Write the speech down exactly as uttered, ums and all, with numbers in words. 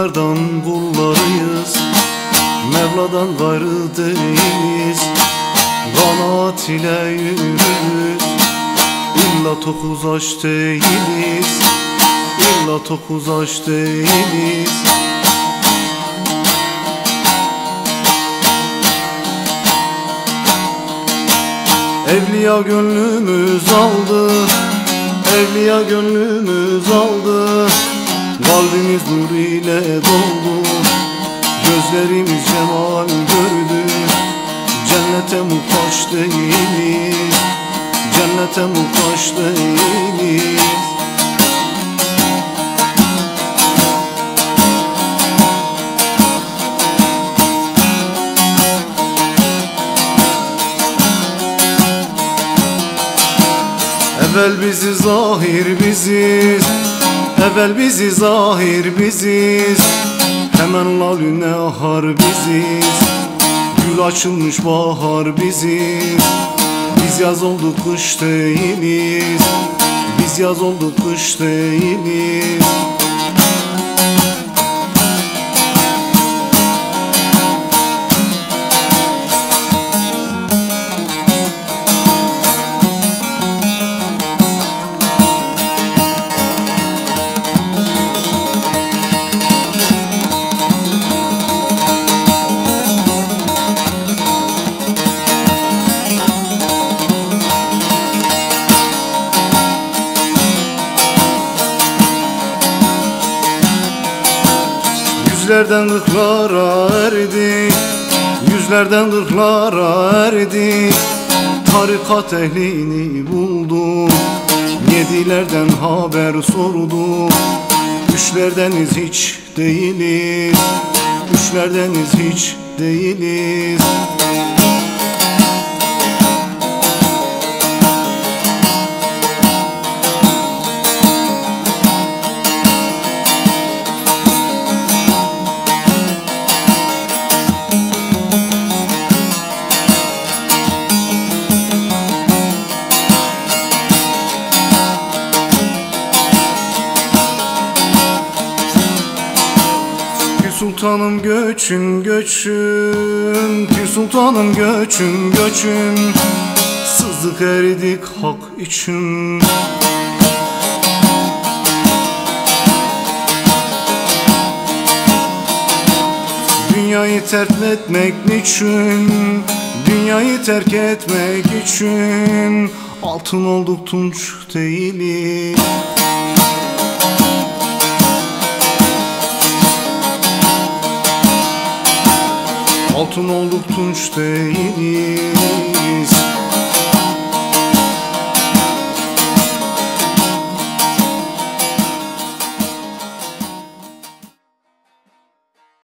Yozgardan kullarıyız, Mevla'dan gayrı değiliz. Kanaat ile yürürüz, İlla tokuz aç değiliz, İlla tokuz aç değiliz. Evliya gönlümüz aldı, Evliya gönlümüz aldı. Kalbimiz nur ile doldu, gözlerimiz cemal gördü. Cennete muhtaç değiliz, cennete muhtaç değiliz. Evvel bizi zahir biziz, evvel bizi zahir biziz. Hemen lalüne ahar biziz, gül açılmış bahar biziz. Biz yaz olduk kış değiliz, biz yaz olduk kış değiliz. Yüzlerden ırklara erdik, yüzlerden ırklara erdik. Tarikat ehlini buldum, yedilerden haber sordum. Üçlerdeniz hiç değiliz, üçlerdeniz hiç değiliz. Sultanım göçün göçün, Pir sultanım göçün göçün. Sızdık eridik hak için. Dünyayı terk etmek niçin, dünyayı terk etmek için. Altın olduk tunç değiliz. Altın olduk tunç değiliz.